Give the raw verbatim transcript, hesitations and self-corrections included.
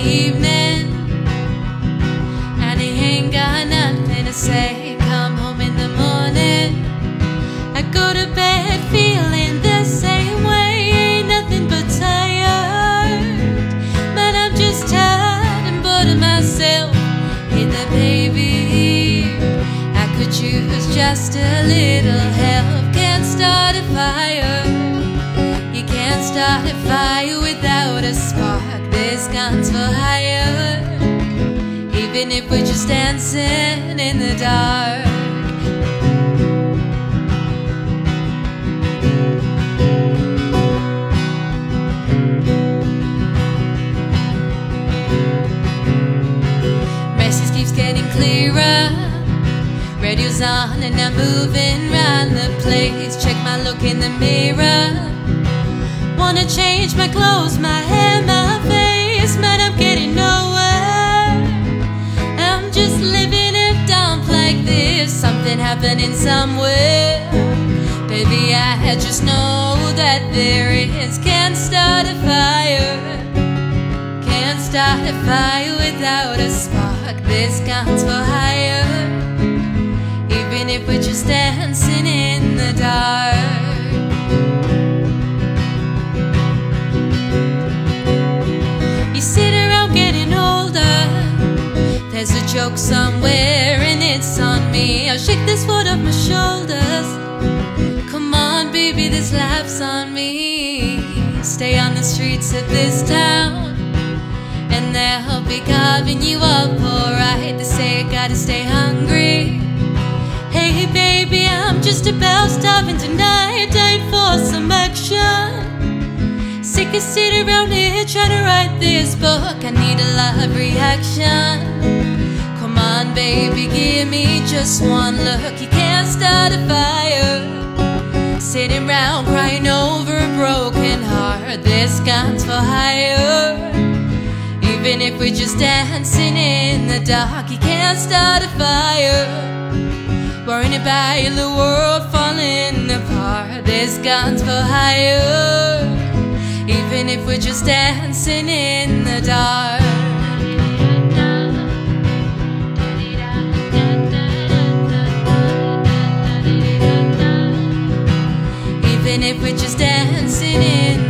evening, and he ain't got nothing to say. Come home in the morning, I go to bed feeling the same way. Ain't nothing but tired, but I'm just tired and bored of myself. Hey there, baby, I could use just a little help. Can't start a fire, you can't start a fire without a spark. This gun's for hire, even if we're just dancing in the dark. Message keeps getting clearer, radio's on and I'm moving round the place. Check my look in the mirror, wanna change my clothes, my hair, my face, but I'm getting nowhere. I'm just living a dump like this, something happening somewhere. Baby, I just know that there is. Can't start a fire, can't start a fire without a spark. This gun's for hire, even if we're just dancing in the dark. You sit around getting older, there's a joke somewhere and it's on me. I'll shake this foot off my shoulders. Come on baby, this laugh's on me. Stay on the streets of this town and they'll be carving you up alright. They say I gotta stay hungry. Hey baby, I'm just about starving tonight, dying for some action. Sick of sitting around here trying to write this book, I need a love reaction. Come on baby, give me just one look. You can't start a fire, sitting around crying over a broken heart. This gun's for hire, even if we're just dancing in the dark. You can't start a fire, worrying about the world falling apart. This gun's for hire, even if we're just dancing in the dark. Even if we're just dancing in